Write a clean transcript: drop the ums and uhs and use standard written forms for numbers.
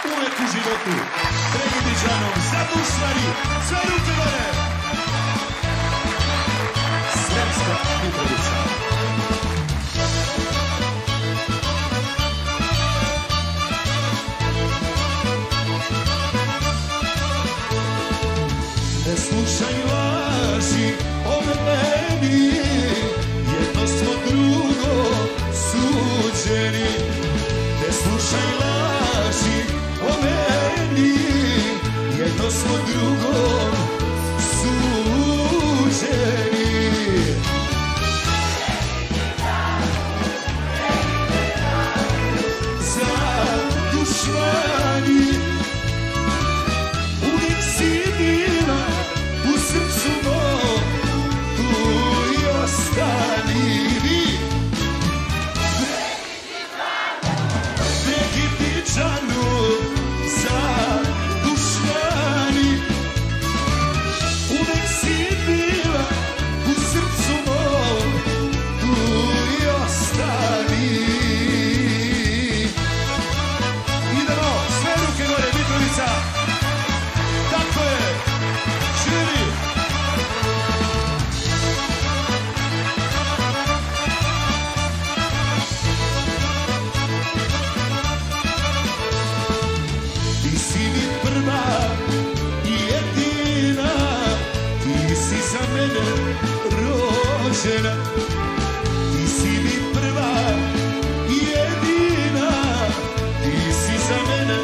uvek u životu. Pregidi džanom, zadušvari, sve ruke gore. Sremska Mitrovica. Ne slušaj laži o meni, jedno smo drugo suđeni. Ne slušaj laži o meni, jedno smo drugom suđeni. Za dušmani uvijek si bila, u srcu mom tu i ostani. Prekidi džanu za dušmani, uvek si bila, u srcu mom tu i ostani. Idemo, sve ruke gore, Mitrovica. Tako je, živi. Ti si mi prva i jedina, ti si za mene rođena. Ti si mi prva i jedina, ti si za mene